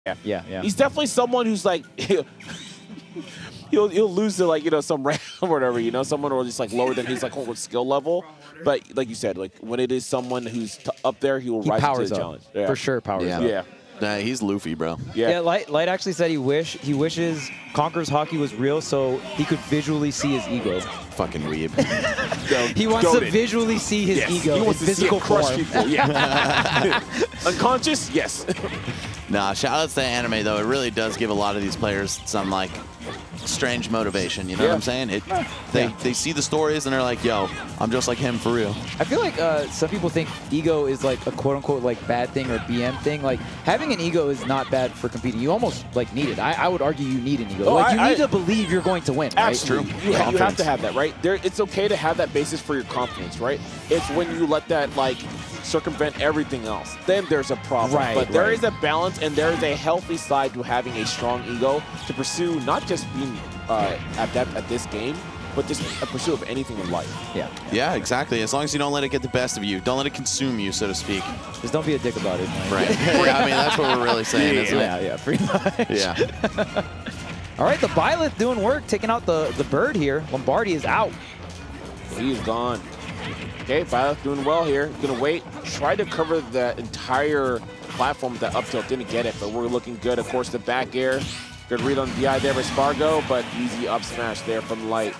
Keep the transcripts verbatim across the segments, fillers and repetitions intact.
Yeah, yeah, yeah. He's definitely someone who's like, he'll, he'll, he'll lose to like, you know, some random or whatever, you know, someone or just like lower than his like whole skill level. But like you said, like when it is someone who's t up there, he will he rise powers to the up. challenge. Yeah. For sure, powers yeah. up. Yeah. Nah, he's Luffy, bro. Yeah. Yeah, Light, Light actually said he wish he wishes Conqueror's Hockey was real so he could visually see his ego. Fucking weeb. He wants Goated. to visually see his Yes. ego He wants in to see physical it crush form. people. Yeah. Unconscious? Yes. Nah, shout outs to anime though. It really does give a lot of these players some like strange motivation. You know Yeah. what I'm saying? It, they Yeah. they see the stories and they're like, "Yo, I'm just like him for real." I feel like uh, some people think ego is like a quote unquote like bad thing or B M thing. Like having an ego is not bad for competing. You almost like need it. I, I would argue you need an ego. Oh, like you I- need I- to believe you're going to win. Right? Absolutely. You, ha- you have to have that, right? There, it's okay to have that basis for your confidence, right? It's when you let that like circumvent everything else, then there's a problem. Right, but there right. is a balance and there is a healthy side to having a strong ego to pursue not just being uh, adept at this game, but just a pursuit of anything in life. Yeah. Yeah, exactly. As long as you don't let it get the best of you, don't let it consume you, so to speak. Just don't be a dick about it. Man. Right. Yeah, I mean, that's what we're really saying, isn't Yeah, yeah, pretty much. it? Yeah. All right, the Byleth doing work, taking out the, the bird here. Lombardi is out. He's gone. Okay, Byleth doing well here. Gonna wait, try to cover the entire platform. That up tilt didn't get it, but we're looking good. Of course, the back air. Good read on D I there by Spargo, but easy up smash there from Light.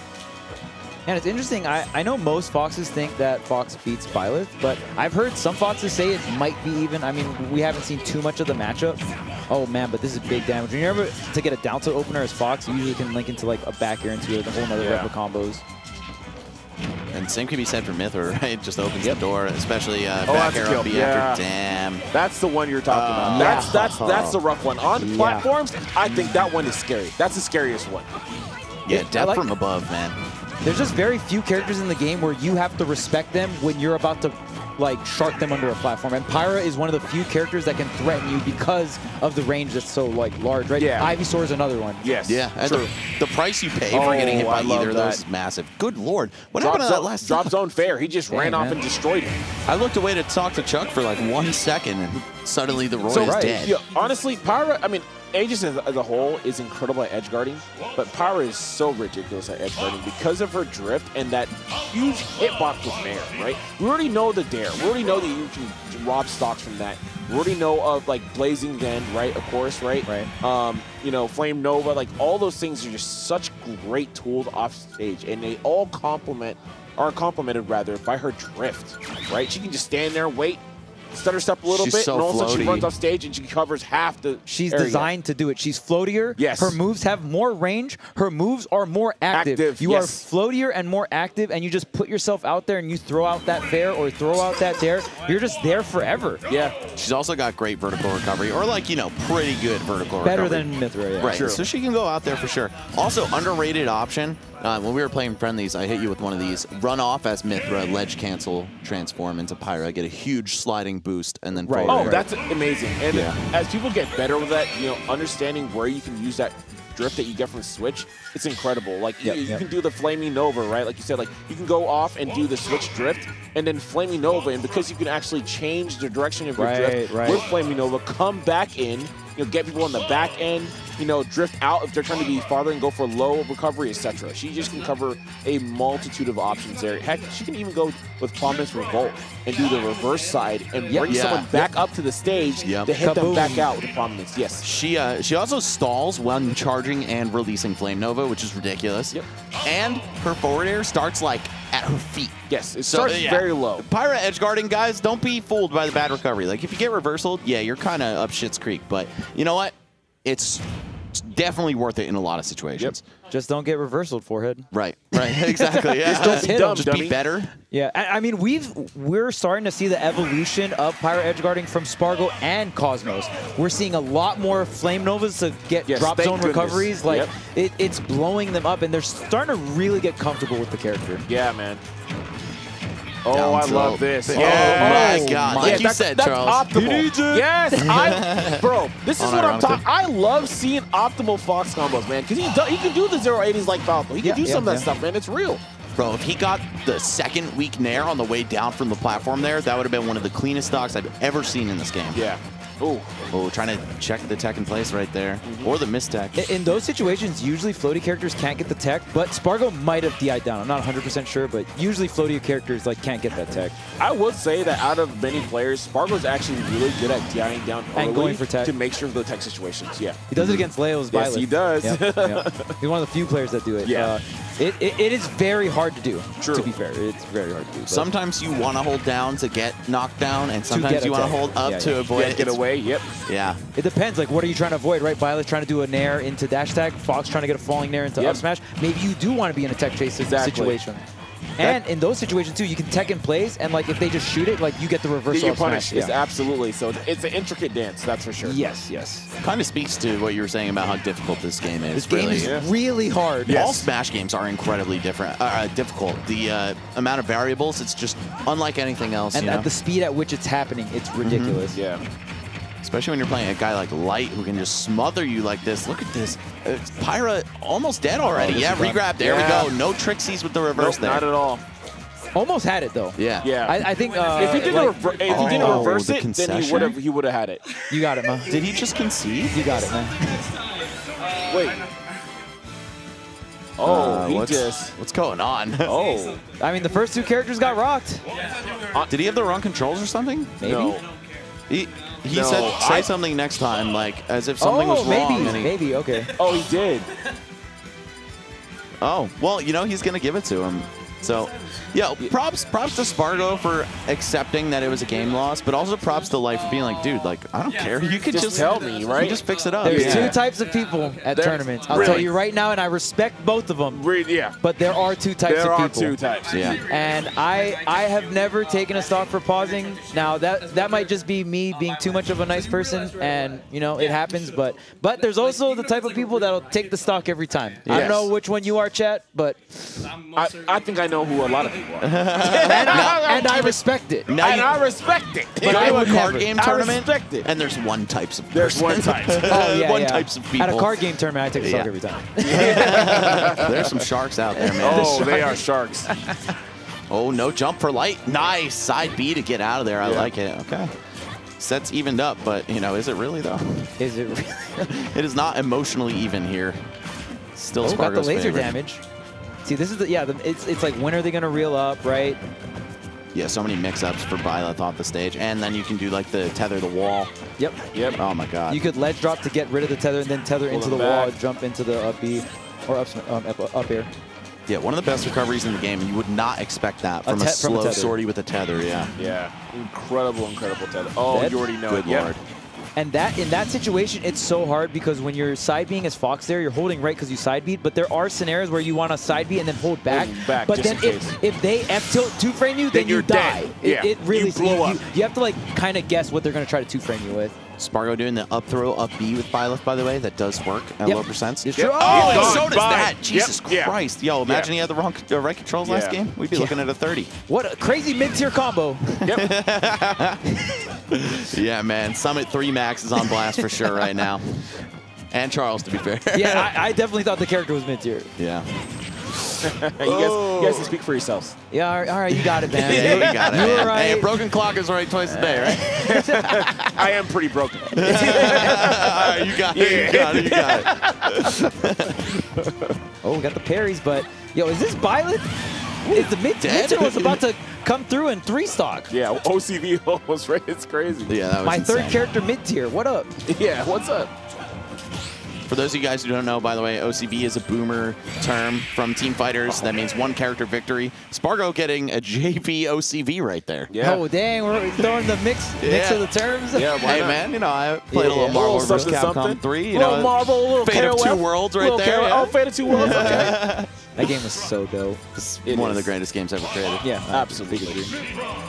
And it's interesting, I, I know most Foxes think that Fox beats Byleth, but I've heard some Foxes say it might be even. I mean, we haven't seen too much of the matchup. Oh man, but this is big damage. When you're able to get a down tilt opener as Fox, you usually can link into like a back air into it, a whole nother Yeah. rep of combos. And same can be said for Mythra, right? Just opens Yep. the door, especially uh, Oh, back that's a air kill. up B Yeah. after. Damn. That's the one you're talking Uh, about. That's yeah. that's that's the rough one. On Yeah. platforms, I think that one is scary. That's the scariest one. Yeah, I death like- from above, man. There's just very few characters in the game where you have to respect them when you're about to like shark them under a platform. And Pyra is one of the few characters that can threaten you because of the range that's so like large, right? Yeah. Ivysaur is another one. Yes. Yeah, and True. the, the price you pay for Oh, getting hit by I love either of those that. is massive. Good lord. What Drop happened to that zone, last drop time? zone fair. He just Dang, ran off man. and destroyed him. I looked away to talk to Chuck for like one second, and suddenly the Roy So, is right. dead. Yeah, honestly, Pyra, I mean, Aegis as, as a whole is incredible at edge guarding, but Pyra is so ridiculous at edge guarding because of her drift and that huge hitbox with Nair, right? We already know the dare. We already know that you can rob stocks from that. We already know of, like, Blazing Den, right? Of course, right? Right. Um, you know, Flame Nova, like, all those things are just such great tools off stage, and they all complement, are complemented, rather, by her drift, right? She can just stand there, wait, stutter step a little She's bit, so and all of a sudden she floaty. runs off stage and she covers half the She's area. designed to do it. She's floatier. Yes. Her moves have more range. Her moves are more active. Active, you yes. are floatier and more active, and you just put yourself out there and you throw out that fair or throw out that dare. You're just there forever. Yeah. She's also got great vertical recovery, or like, you know, pretty good vertical Better recovery. than Mythra, yeah. Right, True. so she can go out there for sure. Also, underrated option. Uh, when we were playing friendlies, I hit you with one of these. Run off as Mythra, ledge cancel, transform into Pyra, get a huge sliding boost, and then Right. forward Oh, air. that's amazing. And Yeah. as people get better with that, you know, understanding where you can use that drift that you get from Switch, it's incredible. Like, Yep, you, you yep. can do the Flaming Nova, right? Like you said, like, you can go off and do the Switch drift, and then Flaming Nova, and because you can actually change the direction of your Right, drift right. with Flaming Nova, come back in, you know, get people on the back end, you know, drift out if they're trying to be farther and go for low recovery, et cetera. She just can cover a multitude of options there. Heck, she can even go with Prominence Revolt and do the reverse side and Yep. bring Yeah. someone back up to the stage Yep. to hit them Kaboom. back out with Prominence. Yes. She uh, she also stalls when charging and releasing Flame Nova, which is ridiculous. Yep. And her forward air starts like at her feet. Yes, it So, starts yeah. very low. Pyra edge guarding, guys, don't be fooled by the bad recovery. Like, if you get reversaled, yeah, you're kind of up shit's creek. But you know what? It's definitely worth it in a lot of situations. Just don't get reversaled, forehead. Right, right, exactly. Yeah. Just don't hit dumb, 'em. Just dummy. be better. Yeah, I, I mean, we've we're starting to see the evolution of Pyra edgeguarding from Spargo and Cosmos. We're seeing a lot more Flame Novas to get Yes, drop thank zone goodness. recoveries. Like Yep. it, it's blowing them up, and they're starting to really get comfortable with the character. Yeah, man. Oh, Down I tilt. love this. Oh, Yeah. my God. my- Like Yeah, you that's, said, that's Charles. optimal. He needs it. Yes, I, bro. This is what I'm Unironically. talking. I love seeing optimal Fox combos, man, because he do, he can do the zero eighties like Falco. He can Yeah, do yeah, some of that yeah. stuff, man. It's real. Bro, if he got the second weak Nair on the way down from the platform there, that would have been one of the cleanest stocks I've ever seen in this game. Yeah. Oh, Oh, trying to check the tech in place right there. Mm-hmm. Or the mistech. In, in those situations, usually floaty characters can't get the tech, but Spargo might have D I'd down. I'm not one hundred percent sure, but usually floaty characters like can't get that tech. I would say that out of many players, Spargo's actually really good at DIing down early And going for tech. to make sure of the tech situations. Yeah. He does it against Leo's Yes, Byleth. he does. Yep, yep. He's one of the few players that do it. Yeah. Uh, it, it, it is very hard to do, True. to be fair. It's very hard to do. but- Sometimes you want to hold down to get knocked down, and get sometimes a you want to tech. hold up Yeah, to yeah. avoid Yeah, it. get It's- away. Yep. Yeah. It depends. Like, what are you trying to avoid, right? Byleth trying to do a nair into dash tag, Fox trying to get a falling nair into Yep. up smash. Maybe you do want to be in a tech chase Exactly. situation. And in those situations, too, you can tech in place, and, like, if they just shoot it, like, you get the reversal You're up smash. punished. It's absolutely. So it's an intricate dance, that's for sure. Yes, yes. Kind of speaks to what you were saying about how difficult this game is. This game really. is Yeah. really hard. All Smash games are incredibly different, uh, difficult. The uh, amount of variables, it's just unlike anything else. And you know? at the speed at which it's happening, it's ridiculous. Yeah. Especially when you're playing a guy like Light who can just smother you like this. Look at this. Uh, Pyra almost dead already. this yeah, is done. regrab. There Yeah. we go. No trixies with the reverse Nope, there. not at all. Almost had it, though. Yeah. Yeah. I, I think uh, if he didn't, like, rever if he didn't Oh, reverse the it, then he concession? would have he would have had it. you got it, man. Did he just concede? You got it, man. Wait. Oh, Uh, he what's, just. what's going on? Oh. I mean, the first two characters got rocked. Did he have the wrong controls or something? Maybe. No. He, he No, said, say I- something next time, like, as if something oh, was wrong. maybe, and he- maybe, okay. Oh, he did. Oh, well, you know, he's going to give it to him. So, yeah, props props to Spargo for accepting that it was a game loss, but also props to Life for being like, dude, like, I don't care. You could Just just, tell me, you right? just fix it up. There's Yeah. two types of people at There's- tournaments. I'll really? tell you right now, and I respect both of them. Re yeah. But there are two types There of are people. two types. Yeah. And I I have never taken a stock for pausing. Now that that might just be me being too much of a nice person, and you know it happens. But but there's also the type of people that'll take the stock every time. I Yes. don't know which one you are, chat, but I, I think I know who a lot of people are. and, I, and I respect it. Now and you I respect it. go I to a would card never. game I tournament, respect it. and there's one types of There's person. one type. Oh yeah, one yeah. types of people. At a card game tournament, I take a stock Yeah. every time. There's some sharks out there, man. Oh, they are sharks. Oh, no jump for Light. Nice. Side B to get out of there. I Yeah. like it. Okay. Sets evened up, but, you know, is it really, though? Is it really? It is not emotionally even here. Still Oh, got the Spargo's laser favorite. damage. See, this is the yeah. The, it's it's like when are they gonna reel up, right? Yeah, so many mix-ups for Byleth off the stage. And then you can do, like, the tether the wall. Yep. Yep. Oh, my God. You could ledge drop to get rid of the tether, and then tether Pull into them the wall, back. jump into the up B, or up sm- um, up, up air. Yeah, one of the best recoveries in the game. And you would not expect that from a, te- from a slow tether. sortie with a tether, yeah. Yeah. Incredible, incredible tether. Oh, Dead? you already know Good it. Yep. lord. And that in that situation, it's so hard because when you're side being as Fox there, you're holding right because you side beat. But there are scenarios where you want to side beat and then hold back. Hold back, but just then in if, case. if they F tilt two frame you, then, Then you you're die. dead. It, Yeah. it really You blow you, up. you have to like kind of guess what they're going to try to two frame you with. Spargo doing the up throw, up B with Byleth, by the way. That does work at Yep. low percents. It's Yep. true. Oh, He's and gone. so does Bye. that. Yep. Jesus Yeah. Christ. Yo, imagine Yeah. he had the wrong uh, right controls last Yeah. game. We'd be Yeah. looking at a thirty. What a crazy mid-tier combo. Yep. Yeah, man. Summit three Max is on blast for sure right now. And Charles, to be fair. Yeah, I, I definitely thought the character was mid-tier. Yeah. you, guys, you guys can speak for yourselves. Yeah, all right, all right, you got it, man. Yeah, you got it. You were man. right. Hey, a broken clock is right twice a day, right? I am pretty broken. All right, you got it. You got it. You got it. Oh, we got the parries, but yo, is this Byleth? Is the mid Dead? mid was about to come through in three stock? Yeah, O C V almost right. It's crazy. Yeah, that was My third insane. character mid tier. What up? Yeah, what's up? For those of you guys who don't know, by the way, O C V is a boomer term from Team Fighters. That means one character victory. Spargo getting a J V O C V right there. Yeah. Oh dang, we're throwing the mix mix Yeah. of the terms. Yeah, why Hey not? man, you know I played Yeah. a little Marvel Little vs. something, Capcom something. three. You little know, Marvel, a little Fate of K O F. Two Worlds right Little there. K O F. yeah. Oh, Fate of Two Worlds. Okay. That game was so dope. It One of the is. greatest games ever created. Yeah, I Absolutely. completely agree.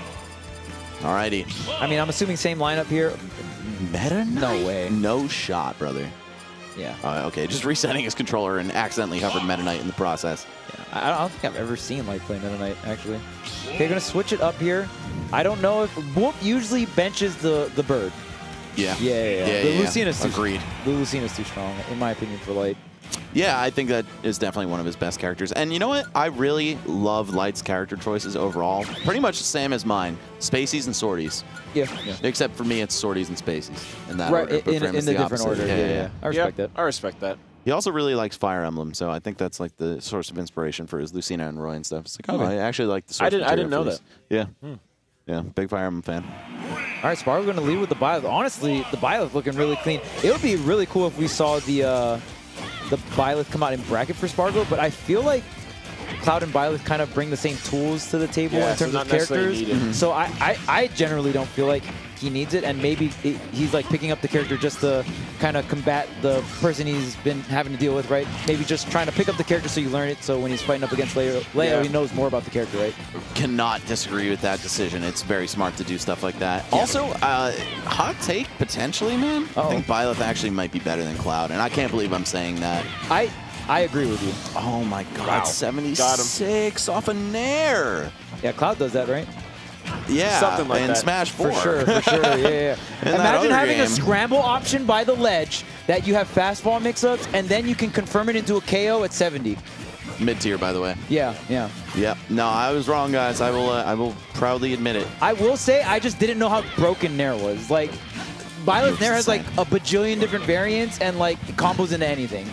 Alrighty. I mean, I'm assuming same lineup here. Meta? No way. No shot, brother. Yeah. Uh, okay, just resetting his controller and accidentally hovered Meta Knight in the process. yeah. I I don't think I've ever seen like play Meta Knight actually. Okay, gonna switch it up here. I don't know if Whoop usually benches the the bird. Yeah. Yeah, yeah, yeah. yeah, the yeah. Lucina's too, Agreed. The Lucina's too strong, in my opinion, for Light. Yeah, I think that is definitely one of his best characters. And you know what? I really love Light's character choices overall. Pretty much the same as mine. Spaceys and Swordies. Yeah. yeah. Except for me, it's Swordies and Spaceys. In that Right, order. But in, for him, in it's the, the different opposite. order. Yeah, yeah, yeah. I respect yeah, that. I respect that. He also really likes Fire Emblem, so I think that's like the source of inspiration for his Lucina and Roy and stuff. It's like, oh, Okay. I actually like the source I didn't. I material didn't know for that. these. Yeah. Hmm. Yeah, big Fire Emblem fan. All right, Spargo going to lead with the Byleth. Honestly, the Byleth looking really clean. It would be really cool if we saw the uh, the Byleth come out in bracket for Spargo, but I feel like Cloud and Byleth kind of bring the same tools to the table Yeah, in so terms not of necessarily characters. needed. Mhm. So I, I, I generally don't feel like he needs it, and maybe it, he's like picking up the character just to kind of combat the person he's been having to deal with, right? Maybe just trying to pick up the character so you learn it, so when he's fighting up against Leo, Leo Yeah. he knows more about the character, right? Cannot disagree with that decision. It's very smart to do stuff like that. Also, uh, hot take, potentially, man. Uh-oh. I think Byleth actually might be better than Cloud, and I can't believe I'm saying that. I, I agree with you. Oh my god, Wow. seventy-six off a Nair. Yeah, Cloud does that, right? Yeah, Something like in that. Smash four. For sure, for sure, yeah, yeah. In that Imagine other having a game- scramble option by the ledge that you have fastball mix-ups, and then you can confirm it into a K O at seventy. Mid-tier, by the way. Yeah, yeah. Yep. No, I was wrong, guys. I will. Uh, I will proudly admit it. I will say, I just didn't know how broken Nair was. Like, Violet Nair has like a bajillion different variants and like combos into anything.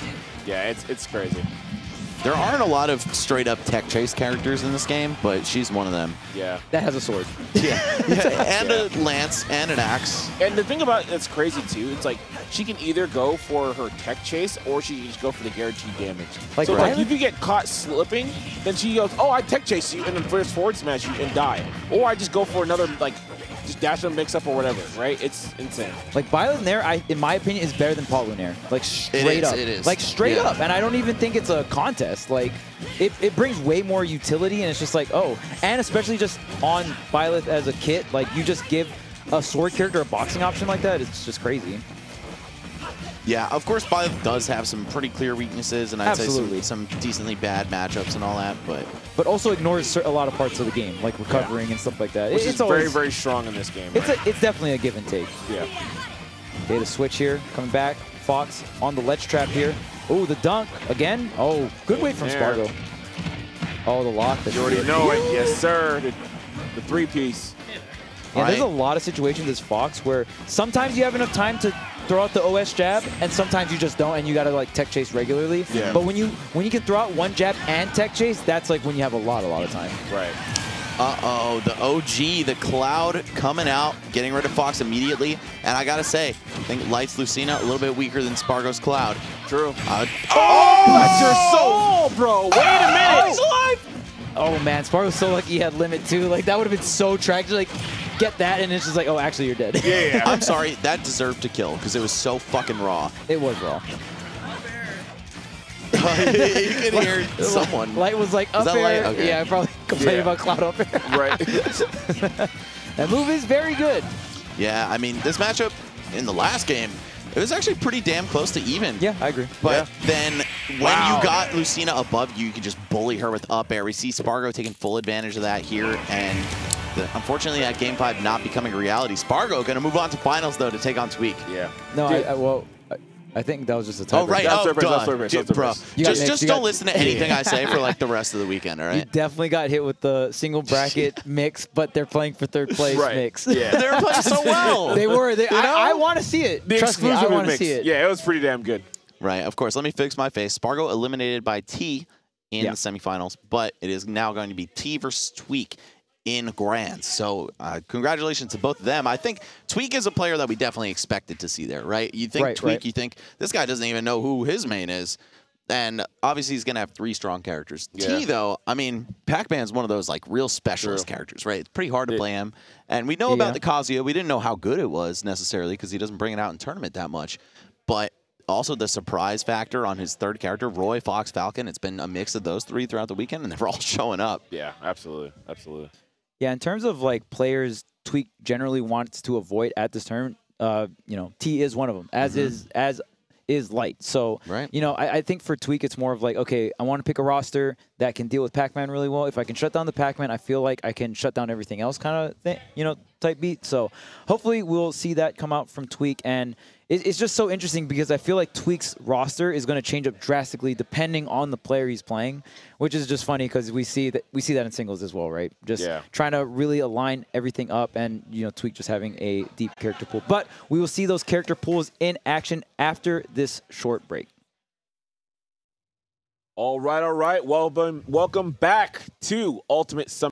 Yeah, it's it's crazy. There aren't a lot of straight-up tech chase characters in this game, but she's one of them. Yeah. That has a sword. Yeah. yeah. And a lance and an axe. And the thing about it's crazy too, it's like she can either go for her tech chase or she can just go for the guaranteed damage. Like, so right? like if you get caught slipping, then she goes, oh, I tech chase you and then first forward smash you and die. Or I just go for another like just dash and mix up or whatever, right? It's insane. Like Violet Nair, I, in my opinion, is better than Palu Nair. Like straight is, up. it is. Like straight Yeah. up. And I don't even think it's a contest. Like it, it brings way more utility, and it's just like, oh, and especially just on Violet as a kit, like you just give a sword character a boxing option like that, it's just crazy. Yeah, of course, Byleth does have some pretty clear weaknesses, and I'd Absolutely. say some, some decently bad matchups and all that, but But also ignores cer- a lot of parts of the game, like recovering and stuff like that. Which it's is always, very, very strong in this game. It's, a, it's definitely a give and take. yeah. Okay, the switch here, coming back. Fox on the ledge trap here. Oh, the dunk again. Oh, good wait from There. Spargo. Oh, the lock. You already know it. Yes, sir. The, the three piece. Yeah, there's a Right. lot of situations as Fox where sometimes you have enough time to throw out the O S jab, and sometimes you just don't, and you gotta like tech chase regularly. Yeah. But when you when you can throw out one jab and tech chase, that's like when you have a lot, a lot of time. Right. uh-oh, the O G, the Cloud coming out, getting rid of Fox immediately, and I gotta say, I think Light's Lucina a little bit weaker than Spargo's Cloud. True. Uh, Oh, that's your soul, bro. Wait a minute. He's alive! Oh man, Spargo's so lucky he had limit too. Like that would have been so tragic. Like get that, and it's just like, oh, actually you're dead. Yeah. I'm sorry, that deserved to kill because it was so fucking raw. It was raw. You can hear someone. Light was like up that air. Light? Okay. Yeah, probably complaining Yeah. about Cloud up air. Right. That move is very good. Yeah, I mean, this matchup in the last game, it was actually pretty damn close to even. Yeah, I agree. But then when Wow. you got Lucina above you, you could just bully her with up air. We see Spargo taking full advantage of that here, and the, unfortunately that game five not becoming a reality. Spargo going to move on to finals, though, to take on Tweak. Yeah. No, Dude, I, I well, I, I think that was just a tie. Oh, right. That's Oh, third place, duh. that's third place, Dude, that's third bro. place. You got Just, Nick, just you don't got- listen to anything I say for like the rest of the weekend, all You right? definitely got hit with the single bracket mix, but they're playing for third place Right. mix. Yeah. They were playing so well. They were. They, You know? I, I want to see it. The Trust me, I exclusive want to mix. see it. Yeah, it was pretty damn good. Right, of course. Let me fix my face. Spargo eliminated by T in Yeah. the semifinals, but it is now going to be T versus Tweak in Grands. So uh, congratulations to both of them. I think Tweak is a player that we definitely expected to see there, right? You think Right, Tweak, right. you think this guy doesn't even know who his main is. And obviously he's going to have three strong characters. T, Yeah. though, I mean, Pac-Man's one of those like real specialist True. characters, right? It's pretty hard to It- play him. And we know Yeah. about the Kazuya. We didn't know how good it was necessarily because he doesn't bring it out in tournament that much. But also the surprise factor on his third character, Roy, Fox, Falcon. It's been a mix of those three throughout the weekend, and they're all showing up. Yeah, absolutely. Absolutely. Yeah, in terms of like players Tweak generally wants to avoid at this tournament, uh, you know, T is one of them. As Mm-hmm. is as is light. So, right. you know, I, I think for Tweak, it's more of like, okay, I want to pick a roster that can deal with Pac-Man really well. If I can shut down the Pac-Man, I feel like I can shut down everything else kind of thing, you know, type beat. So hopefully we'll see that come out from Tweak. And it, it's just so interesting because I feel like Tweak's roster is going to change up drastically depending on the player he's playing, which is just funny because we see that we see that in singles as well, right? Just yeah. trying to really align everything up, and you know, Tweak just having a deep character pool. But we will see those character pools in action after this short break. All right, all right. Welcome, welcome back to Ultimate Summer.